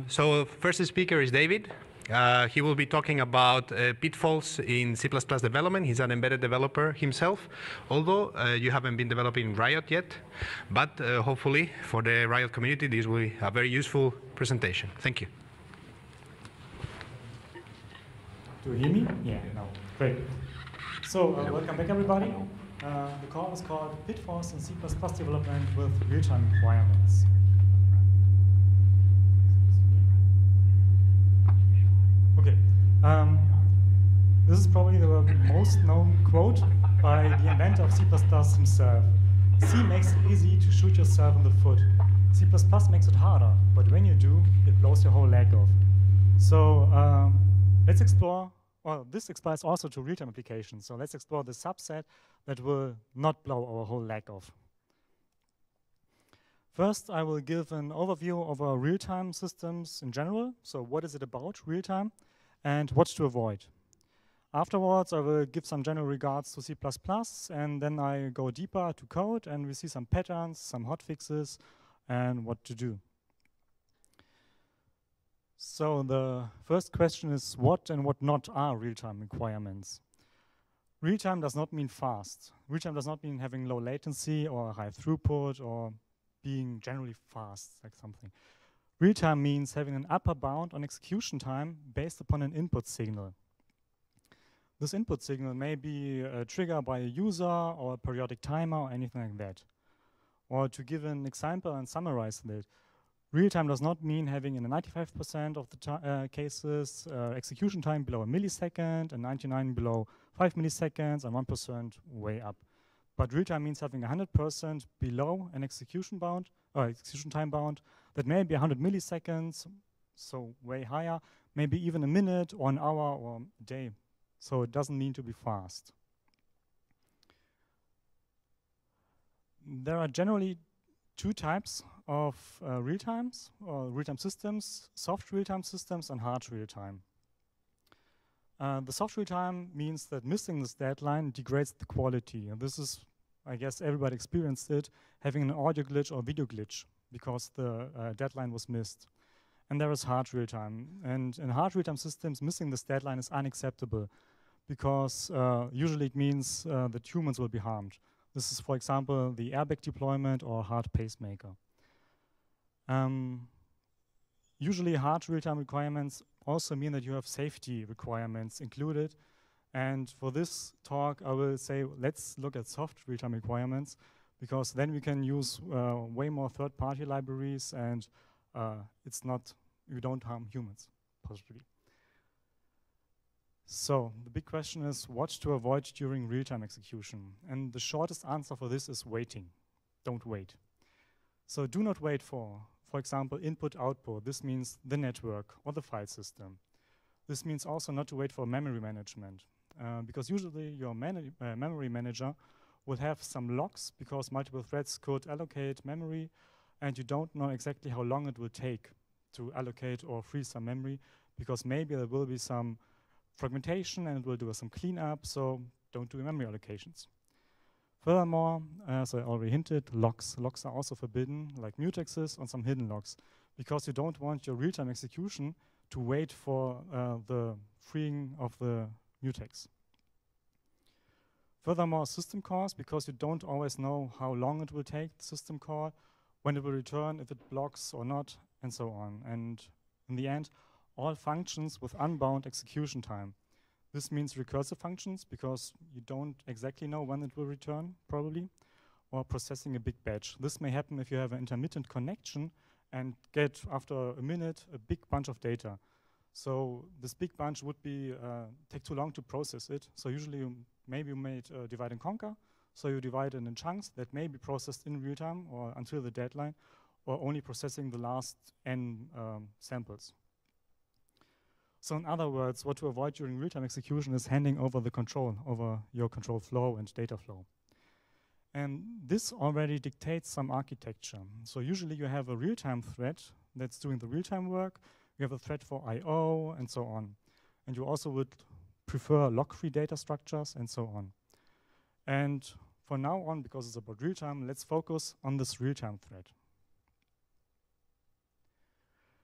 So first speaker is David. He will be talking about pitfalls in C++ development. He's an embedded developer himself, although you haven't been developing Riot yet. But hopefully for the Riot community, this will be a very useful presentation. Thank you. Do you hear me? Yeah, no. Great. So welcome back, everybody. The call is called Pitfalls in C++ Development with Real-Time Requirements. Okay. This is probably the most known quote by the inventor of C++ himself. C makes it easy to shoot yourself in the foot. C++ makes it harder, but when you do, it blows your whole leg off. So let's explore. Well, this applies also to real-time applications. So let's explore the subset that will not blow our whole leg off. First, I will give an overview of our real-time systems in general. So what is it about, real-time, and what to avoid. Afterwards, I will give some general regards to C++, and then I go deeper to code, and we see some patterns, some hotfixes, and what to do. So the first question is, what and what not are real-time requirements? Real-time does not mean fast. Real-time does not mean having low latency or high throughput or being generally fast, like something. Real-time means having an upper bound on execution time based upon an input signal. This input signal may be a trigger by a user or a periodic timer or anything like that. Or to give an example and summarize that, real-time does not mean having in 95% of the cases execution time below a millisecond and 99 below 5 milliseconds and 1% way up. But real-time means having 100% below an execution bound, execution time bound that may be 100 milliseconds, so way higher, maybe even a minute or an hour or a day. So it doesn't mean to be fast. There are generally two types of real-times or real-time systems, soft real-time systems and hard real-time. The soft real-time means that missing this deadline degrades the quality. And this is, I guess everybody experienced it, having an audio glitch or video glitch because the deadline was missed. And there is hard real-time. And in hard real-time systems, missing this deadline is unacceptable because usually it means that humans will be harmed. This is, for example, the airbag deployment or hard pacemaker. Usually hard real-time requirements also mean that you have safety requirements included. And for this talk, I will say, let's look at soft real-time requirements, because then we can use way more third-party libraries, and you don't harm humans, possibly. So the big question is what to avoid during real-time execution. And the shortest answer for this is waiting. Don't wait. So do not wait for example, input-output. This means the network or the file system. This means also not to wait for memory management, because usually your memory manager will have some locks because multiple threads could allocate memory, and you don't know exactly how long it will take to allocate or free some memory, because maybe there will be some fragmentation and it will do some cleanup, so don't do memory allocations. Furthermore, as I already hinted, locks. Locks are also forbidden, like mutexes and some hidden locks, because you don't want your real-time execution to wait for the freeing of the mutex. Furthermore, system calls, because you don't always know how long it will take, the system call, when it will return, if it blocks or not, and so on. And in the end, all functions with unbound execution time. This means recursive functions, because you don't exactly know when it will return, probably, or processing a big batch. This may happen if you have an intermittent connection and get, after a minute, a big bunch of data. So this big bunch would take too long to process it. So usually maybe you made divide and conquer. So you divide it in chunks that may be processed in real time or until the deadline, or only processing the last n samples. So in other words, what to avoid during real-time execution is handing over the control over your control flow and data flow. And this already dictates some architecture. So usually you have a real-time thread that's doing the real-time work. You have a thread for I/O and so on. And you also would prefer lock-free data structures and so on. And for now on, because it's about real-time, let's focus on this real-time thread.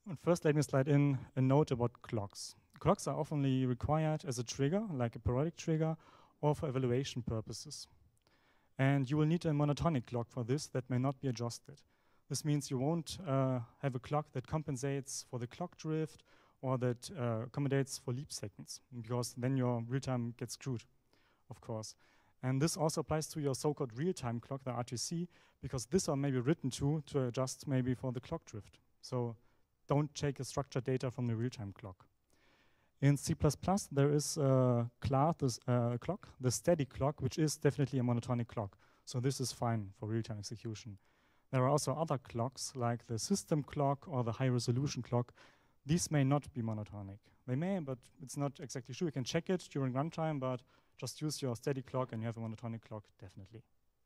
And first, let me slide in a note about clocks. Clocks are often required as a trigger, like a periodic trigger, or for evaluation purposes. And you will need a monotonic clock for this that may not be adjusted. This means you won't have a clock that compensates for the clock drift or that accommodates for leap seconds, because then your real-time gets screwed, of course. And this also applies to your so-called real-time clock, the RTC, because this one may be written to adjust maybe for the clock drift. So don't take a structured data from the real-time clock. In C++, there is a clock, the steady clock, which is definitely a monotonic clock. So this is fine for real-time execution. There are also other clocks, like the system clock or the high-resolution clock. These may not be monotonic. They may, but it's not exactly sure. You can check it during runtime, but just use your steady clock and you have a monotonic clock, definitely.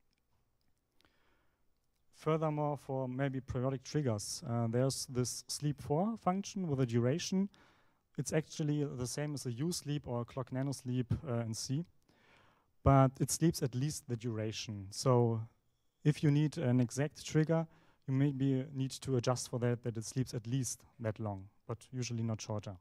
Furthermore, for maybe periodic triggers, there's this sleep4 function with a duration. It's actually the same as a usleep or a clock nanosleep in C, but it sleeps at least the duration. So if you need an exact trigger, you maybe need to adjust for that it sleeps at least that long, but usually not shorter.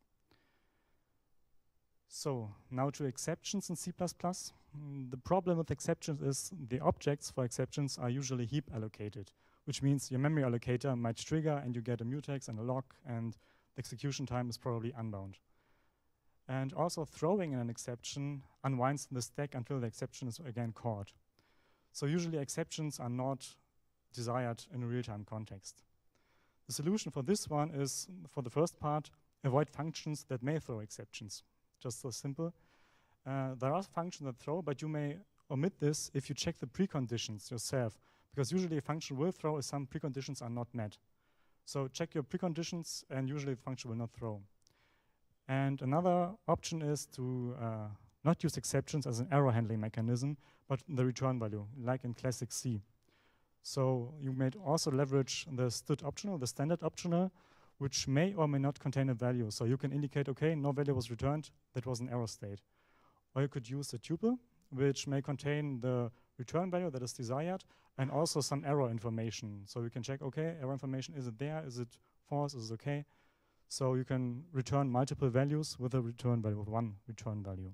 So now to exceptions in C++. The problem with exceptions is the objects for exceptions are usually heap allocated, which means your memory allocator might trigger and you get a mutex and a lock, and the execution time is probably unbound. And also throwing in an exception unwinds the stack until the exception is again caught. So usually exceptions are not desired in a real-time context. The solution for this one is, for the first part, avoid functions that may throw exceptions. Just so simple. There are functions that throw, but you may omit this if you check the preconditions yourself, because usually a function will throw if some preconditions are not met. So check your preconditions, and usually the function will not throw. And another option is to not use exceptions as an error handling mechanism, but the return value, like in classic C. So you may also leverage the std optional, the standard optional, which may or may not contain a value. So you can indicate, okay, no value was returned, that was an error state. Or you could use a tuple, which may contain the return value that is desired, and also some error information. So you can check, okay, error information, is it there? Is it false? Is it okay? So you can return multiple values with a return value, with one return value.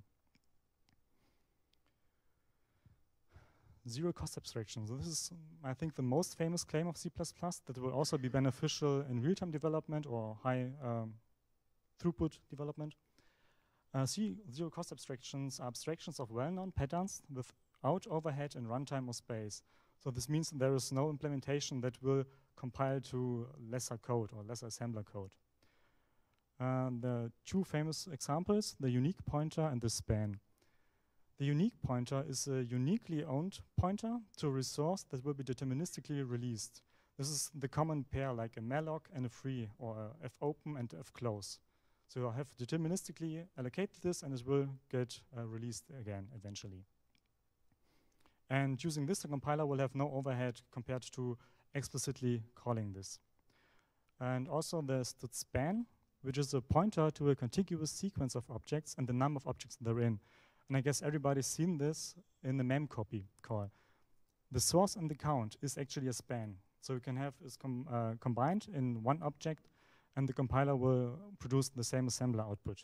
Zero cost abstraction. So this is, I think, the most famous claim of C++ that will also be beneficial in real-time development or high throughput development. Zero cost abstractions are abstractions of well-known patterns without overhead in runtime or space. So this means there is no implementation that will compile to lesser code or lesser assembler code. The two famous examples, the unique pointer and the span. The unique pointer is a uniquely owned pointer to a resource that will be deterministically released. This is the common pair, like a malloc and a free, or a fopen and a fclose. So you have deterministically allocated this, and it will get released again eventually. And using this, the compiler will have no overhead compared to explicitly calling this. And also there's the span, which is a pointer to a contiguous sequence of objects and the number of objects therein. And I guess everybody's seen this in the memcopy call. The source and the count is actually a span. So you can have this combined in one object, and the compiler will produce the same assembler output.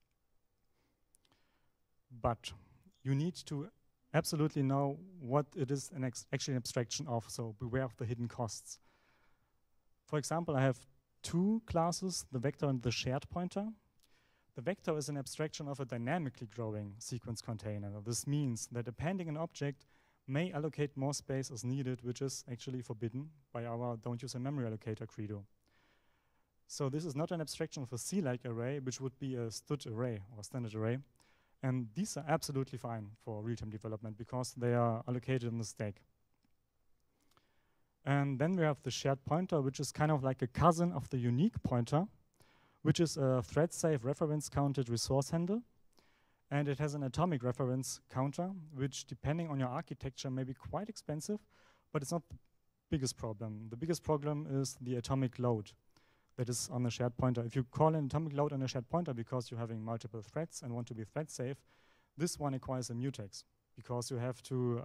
But you need to absolutely know what it is actually an abstraction of, so beware of the hidden costs. For example, I have two classes, the vector and the shared pointer. The vector is an abstraction of a dynamically growing sequence container. This means that appending an object may allocate more space as needed, which is actually forbidden by our don't use a memory allocator credo. So this is not an abstraction of a C-like array, which would be a std array or standard array. And these are absolutely fine for real-time development because they are allocated in the stack. And then we have the shared pointer, which is kind of like a cousin of the unique pointer, which is a thread-safe reference-counted resource handle. And it has an atomic reference counter, which, depending on your architecture, may be quite expensive, but it's not the biggest problem. The biggest problem is the atomic load that is on the shared pointer. If you call an atomic load on a shared pointer because you're having multiple threads and want to be thread-safe, this one requires a mutex because you have to,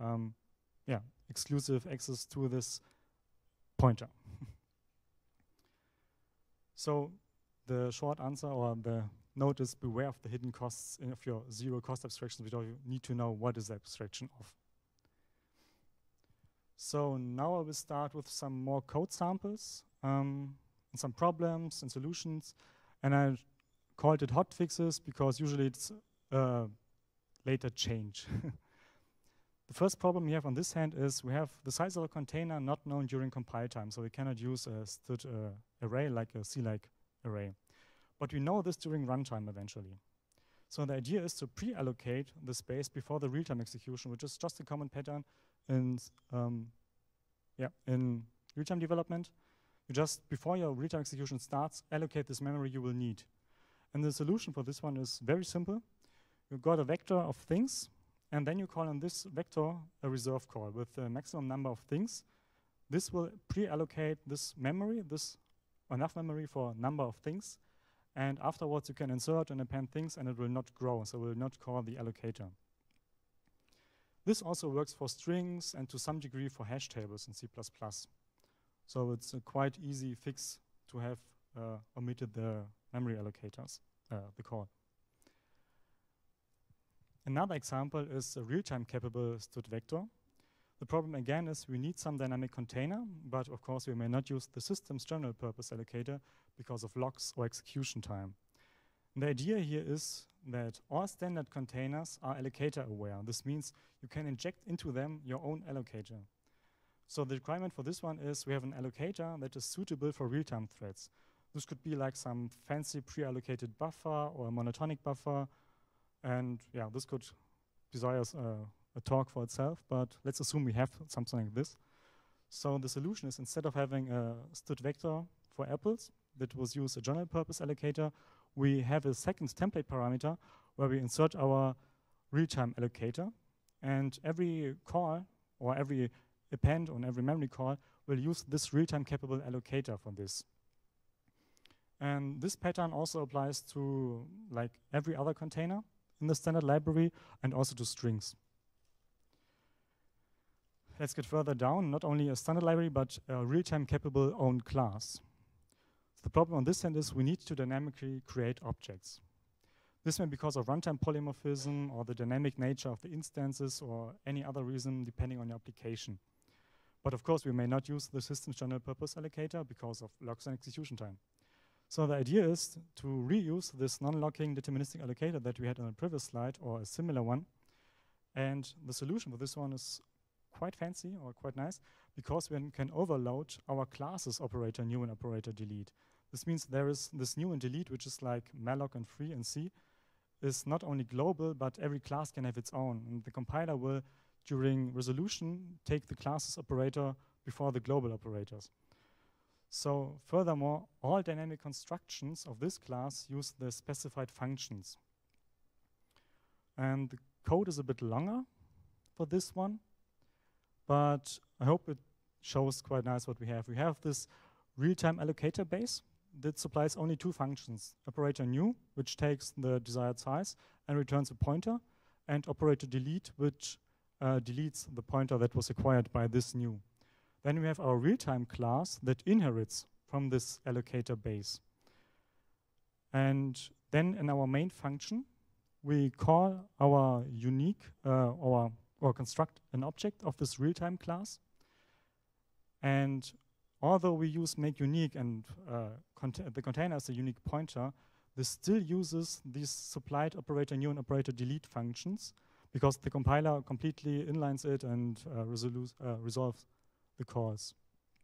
exclusive access to this pointer. So the short answer or the note is beware of the hidden costs of your zero cost abstractions, because you need to know what is the abstraction of. So now I will start with some more code samples and some problems and solutions, and I called it hotfixes because usually it's later change. The first problem we have on this hand is we have the size of a container not known during compile time, so we cannot use a std array like a CLike array. But we know this during runtime eventually. So the idea is to pre-allocate the space before the real-time execution, which is just a common pattern in real-time development. You just, before your real-time execution starts, allocate this memory you will need. And the solution for this one is very simple. You've got a vector of things, and then you call on this vector a reserve call with the maximum number of things. This will pre-allocate this memory, this enough memory for a number of things, and afterwards you can insert and append things and it will not grow, so it will not call the allocator. This also works for strings and to some degree for hash tables in C++. So it's a quite easy fix to have omitted the memory allocators, the call. Another example is a real-time capable std vector. The problem again is we need some dynamic container, but of course we may not use the system's general purpose allocator because of locks or execution time. And the idea here is that all standard containers are allocator aware. This means you can inject into them your own allocator. So the requirement for this one is we have an allocator that is suitable for real-time threads. This could be like some fancy pre-allocated buffer or a monotonic buffer. And yeah, this could desire a talk for itself, but let's assume we have something like this. So the solution is, instead of having a std vector for apples that was use a general purpose allocator, we have a second template parameter where we insert our real-time allocator, and every call or every append on every memory call will use this real-time capable allocator for this. And this pattern also applies to like every other container in the standard library and also to strings. Let's get further down, not only a standard library, but a real-time capable own class. The problem on this end is we need to dynamically create objects. This may be because of runtime polymorphism or the dynamic nature of the instances or any other reason depending on your application. But of course, we may not use the system's general purpose allocator because of locks and execution time. So the idea is to reuse this non-locking deterministic allocator that we had on the previous slide or a similar one. And the solution for this one is quite fancy or quite nice because we can overload our classes operator new and operator delete. This means there is this new and delete, which is like malloc and free in C, is not only global, but every class can have its own. And the compiler will, during resolution, take the classes operator before the global operators. So furthermore, all dynamic constructions of this class use the specified functions. And the code is a bit longer for this one, but I hope it shows quite nice what we have. We have this real-time allocator base that supplies only two functions: operator new, which takes the desired size and returns a pointer, and operator delete, which deletes the pointer that was acquired by this new. Then we have our real-time class that inherits from this allocator base. And then in our main function, we call our unique, or construct an object of this real-time class. And although we use make unique and the container is a unique pointer, this still uses these supplied operator new and operator delete functions because the compiler completely inlines it and resolves the calls.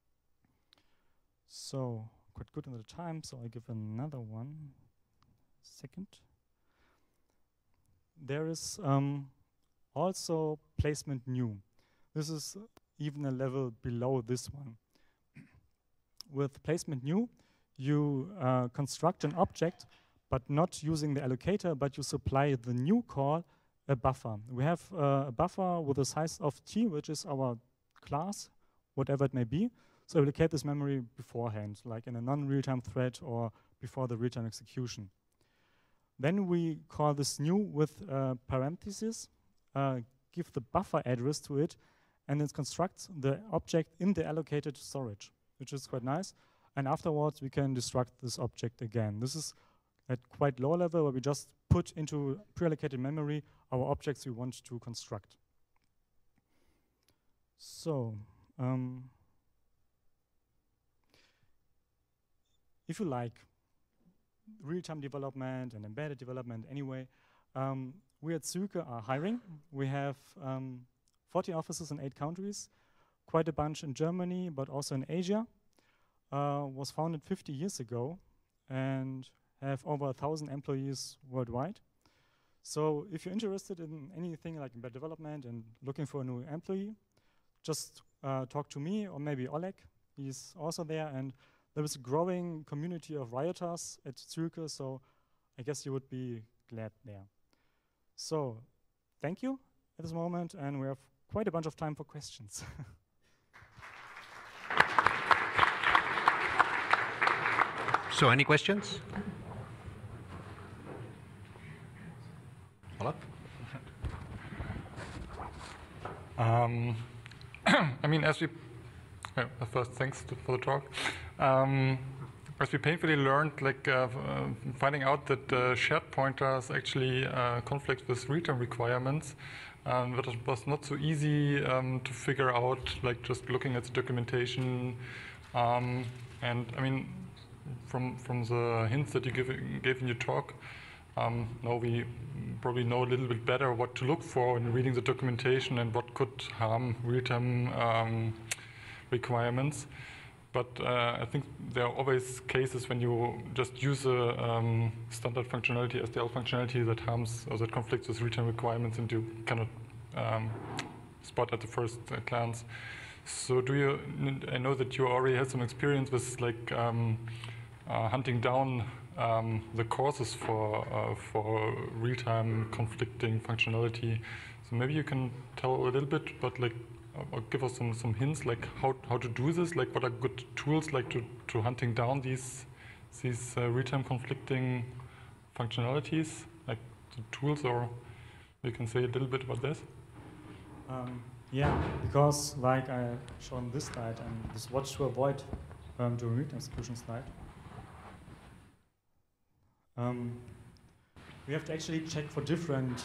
So quite good in the time, so I give another one second. There is also placement new. This is even a level below this one. With placement new, you construct an object, but not using the allocator, but you supply the new call a buffer. We have a buffer with a size of t, which is our class, whatever it may be. So allocate this memory beforehand, like in a non-real-time thread or before the real-time execution. Then we call this new with parentheses, give the buffer address to it, and it constructs the object in the allocated storage, which is quite nice. and afterwards we can destruct this object again. This is at quite low level, where we just put into pre-allocated memory our objects we want to construct. So, if you like real-time development and embedded development anyway, we at Züke are hiring. We have 40 offices in 8 countries, quite a bunch in Germany, but also in Asia. Was founded 50 years ago and have over 1,000 employees worldwide. So if you're interested in anything like embedded development and looking for a new employee, just talk to me or maybe Oleg. He's also there, and there is a growing community of rioters at Züke, so I guess you would be glad there. So thank you at this moment, and we have quite a bunch of time for questions. So any questions? Olaf? I mean, first, thanks for the talk. As we painfully learned, like finding out that shared pointers actually conflict with return requirements, that was not so easy to figure out, like just looking at the documentation. And I mean, from the hints that you gave in your talk, now we probably know a little bit better what to look for in reading the documentation and what could harm real-time requirements. But I think there are always cases when you just use a standard functionality, SDL functionality, that harms or that conflicts with real-time requirements, and you cannot spot at the first glance. So I know that you already had some experience with like hunting down the causes for real-time conflicting functionality. So maybe you can tell a little bit about, like, or give us some hints, like how to do this, like what are good tools, like to hunting down these real-time conflicting functionalities, like the tools, or you can say a little bit about this. Yeah, because like I showed on this slide and this watch to avoid during read execution slide. We have to actually check for different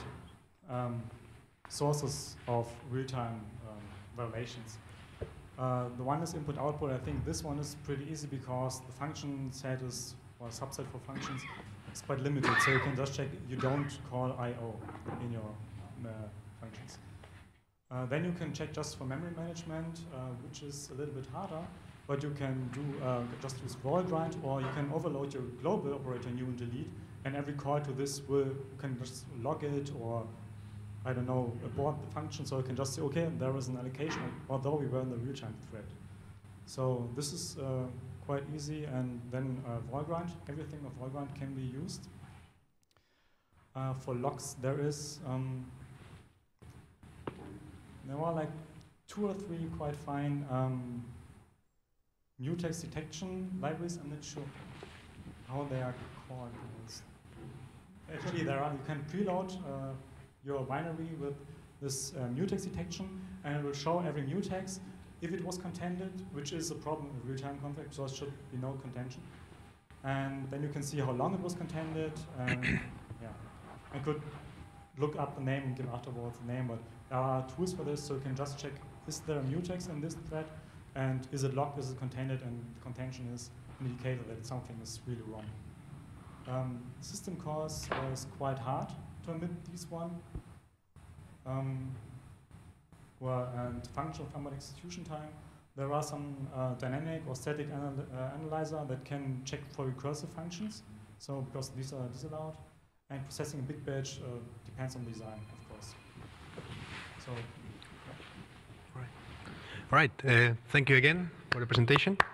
sources of real-time violations. The one is input-output. I think this one is pretty easy because the function set is, or subset for functions, is quite limited. So you can just check you don't call I/O in your functions. Then you can check just for memory management, which is a little bit harder. But you can do just use wall grind, or you can overload your global operator new and delete, and every call to this you can just log it, or I don't know, abort the function, so you can just say, okay, there is an allocation, although we were in the real-time thread. So this is quite easy, and then wall grind, everything of wall grind can be used. For logs, there are like 2 or 3 quite fine mutex detection libraries. I'm not sure how they are called. Actually, you can preload your binary with this mutex detection, and it will show every mutex if it was contended, which is a problem with real-time conflict, so it should be no contention. And then you can see how long it was contended. And yeah, I could look up the name and give afterwards the name, but there are tools for this, so you can just check, is there a mutex in this thread? And is it locked, is it contended, and the contention is an indicator that something is really wrong. System calls is quite hard to omit these one. And function of unbound execution time. There are some dynamic or static analyzer that can check for recursive functions, so because these are disallowed. And processing a big batch depends on design, of course. So. All right. Thank you again for the presentation.